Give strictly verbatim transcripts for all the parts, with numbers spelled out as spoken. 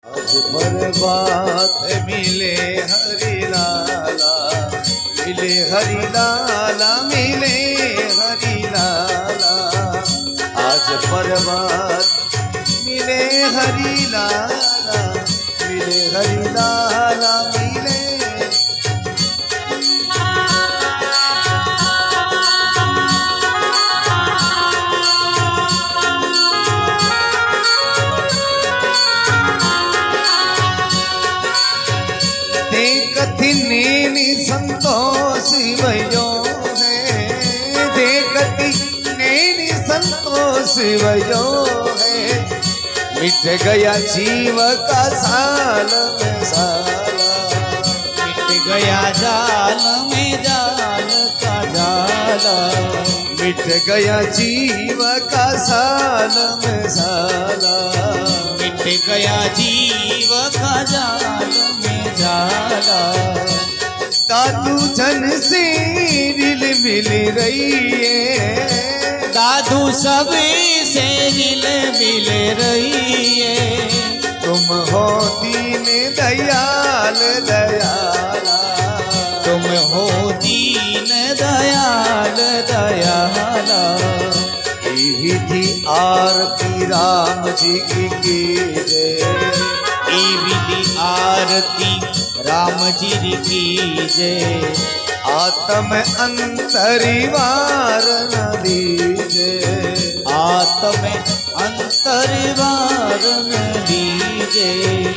आज बर्बाद मिले हरि लाला, मिले हरि लाला, मिले हरि लाला। आज बर्बाद मिले हरि लाला, मिले हरि लाला, मिले। देखती नैनी संतोष भयो है, देखती नैनी संतोष भयो है। मिट गया जीव का साल में साला, मिट गया जाल में जाल का जाला, मिट गया जीव का साल में साला, मिट गया जीव का जाल में जाला। दादू जन से दिल मिल रही है, दादू सब से हिल मिल रही है। तुम हो दीन दयाल दयाला, तुम हो दीन दयाल दयाला। ई विधि आरती राम जी की कीजिए, ई विधि आरती राम जी की जय। आत्म अंतरिवार न दीजिए, आत्म अंतरिवार न दीजिए।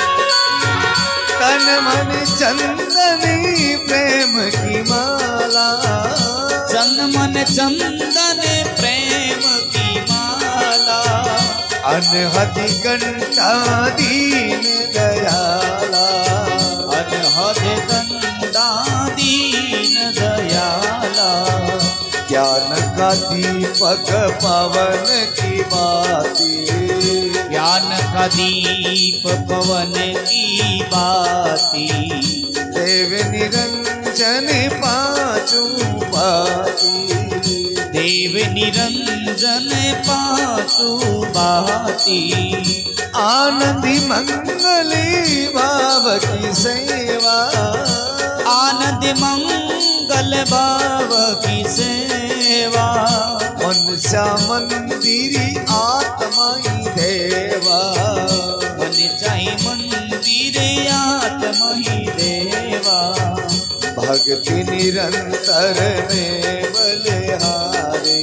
तन मन चंदनी प्रेम की माला, तन मन चंदन प्रेम की माला। अनहद घंटा दीन दयाला, अनहद घंटा दीन दयाला। ज्ञान का दीपक पवन की बाती, ज्ञान का दीप पवन की बाती। देव निरंजन पांचों पाती, देव निरंजन पांचू बाती। आनंदी मंगली भाव की सेवा, आनंद मंगल भाव की सेवा। मन सा मंदिरी आत्मा ही देवा, मन चाहे मंदिर आत्मा ही देवा। भक्ति निरंतर में बलिहारे,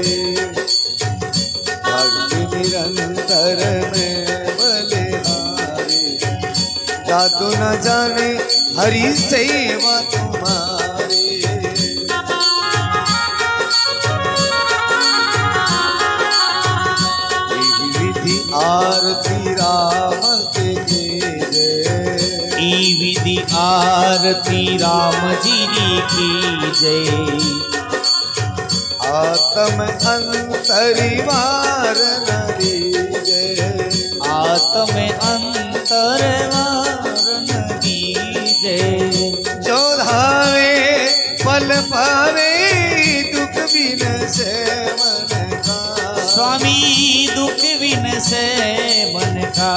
भक्ति निरंतर में बलिहारे। जादू न जाने हरि सेवा तुम्हारे, विधि आरती राम के जय। ई विधि आरती राम जी की जय। आत्म अंतरिवार न दीजिए, आत्म अंतरवार न दीजिए। जो धावे फल पावे दुख बिन से मन का, स्वामी दुख बिन से मन का।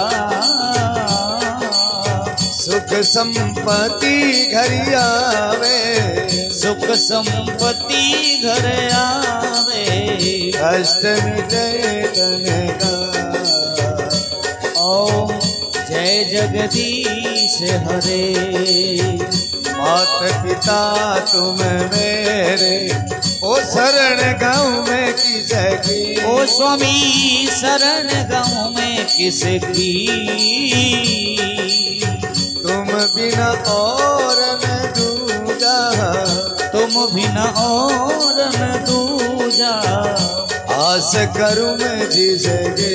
सुख संपत्ति घर आवे, सुख संपत्ति घर आवे। कष्ट मिटे तन का। ओम जय जगदीश हरे। मात पिता तुम मेरे, ओ शरण गाँव में किसकी। ओ स्वामी शरण गाँव में किसकी। तुम बिना और न दूजा, तुम बिना और न दूजा। आस करूं मैं जिसके।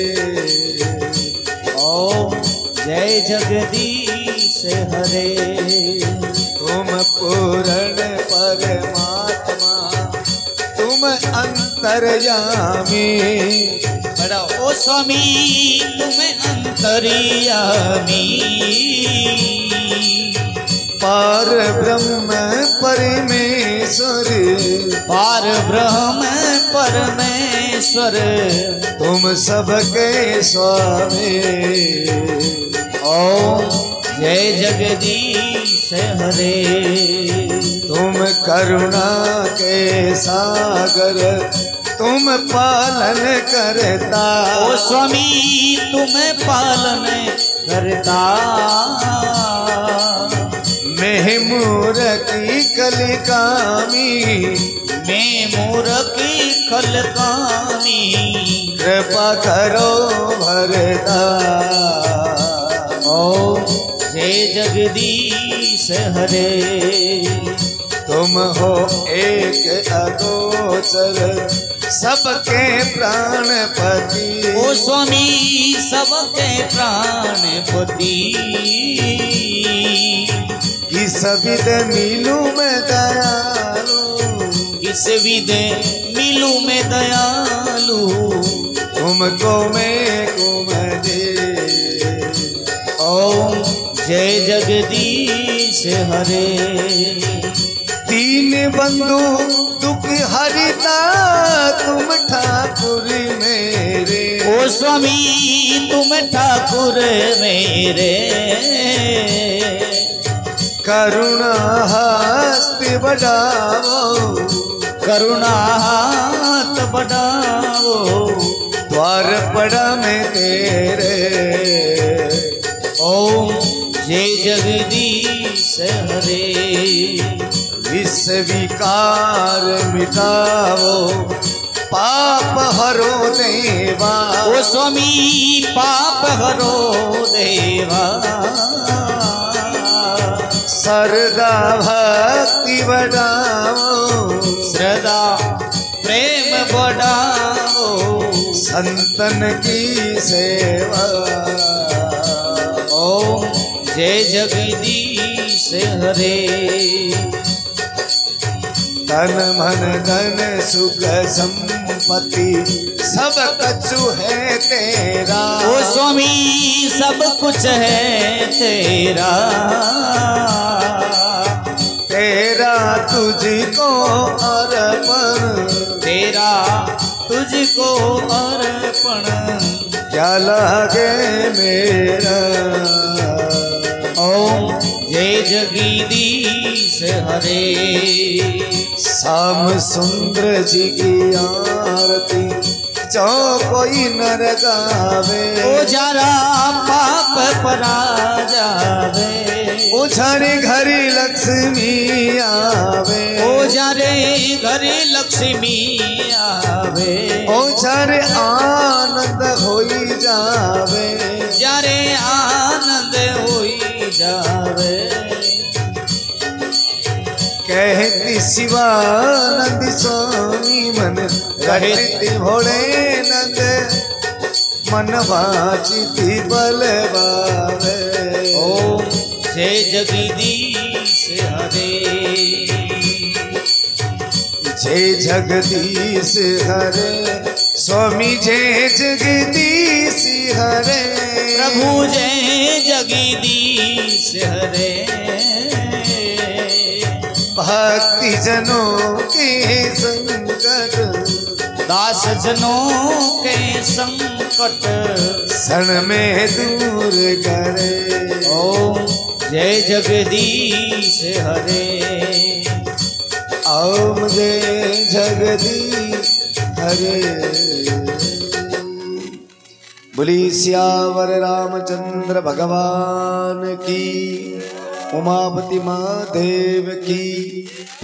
ओम जय जगदीश हरे। तुम पूर्ण परमात्मा, तुम अंतर्यामी। ओ स्वामी तुम अंतर्यामी। पार ब्रह्म परमेश्वर, पार ब्रह्म परमेश्वर। तुम सबके स्वामी। ओम जय जगदीश हरे। तुम करुणा के सागर तुम पालन करता। ओ स्वामी तुम पालन करता। मैं मूर्ति कलिकामी मैं मूर्ति कलकामी। कृपा करो भरता। ओम जय जगदीश हरे। तुम हो एक अगोचर सबके प्राणपति। ओ स्वामी सबके प्राणपति। किस विध मिलूं मैं दयालु। किस विध मिलूं मैं दयालु। तुमको मैं कुम दे। ओम जय जगदीश हरे। तीन बंधु दुख हरिता तुम ठाकुर मेरे। ओ स्वामी तुम ठाकुर मेरे। करुणा हस्ति बढ़ाओ। करुणा हाथ बढ़ाओ। द्वार पड़ा मैं तेरे। ओम जय जगदीश हरे। विष विकार मिटाओ पाप हरो देवा। ओ स्वामी पाप हरो देवा। श्रद्धा भक्ति बढ़ाओ। श्रद्धा प्रेम बढ़ाओ। संतन की सेवा। ओम जय जगदीश हरे। तन मन धन सुख संपत्ति सब कछु है तेरा। ओ स्वामी सब कुछ है तेरा। तेरा तुझको अर्पण। तेरा तुझको अर्पण। क्या लागे मेरा। ओम जय जगदीश हरे। श्याम सुंदर जी की आरती जो कोई नर गावे। ओ जरा पाप परा जावे। ओ झरे घरी लक्ष्मी आवे। ओ जरे घरे लक्ष्मी आवे। ओ झरे आनंद होई जावे। जरे आनंद होई जावे। कहती शिवानंद स्वामी मन कहती भोले नंद मन वाचिति बल बावे। ओम जय जगदीश हरे। जय जगदीश हरे। स्वामी जय जगदीश हरे। प्रभु जय जगदीश हरे। भक्ति जनों के संकट दास जनों के संकट क्षण में दूर करे। ओम जय जगदीश हरे। ओम जय जगदीश हरे। बोली सियावर रामचंद्र भगवान की। उमापति महादेव की।